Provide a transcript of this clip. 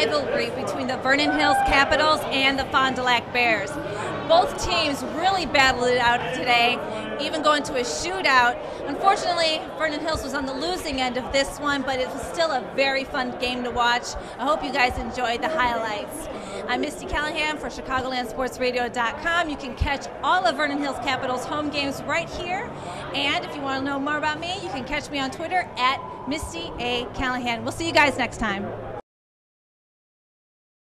rivalry between the Vernon Hills Capitals and the Fond du Lac Bears. Both teams really battled it out today, even going to a shootout. Unfortunately, Vernon Hills was on the losing end of this one, but it was still a very fun game to watch. I hope you guys enjoyed the highlights. I'm Misty Callahan for ChicagolandSportsRadio.com. You can catch all of Vernon Hills Capitals home games right here. And if you want to know more about me, you can catch me on Twitter at Misty A. Callahan. We'll see you guys next time.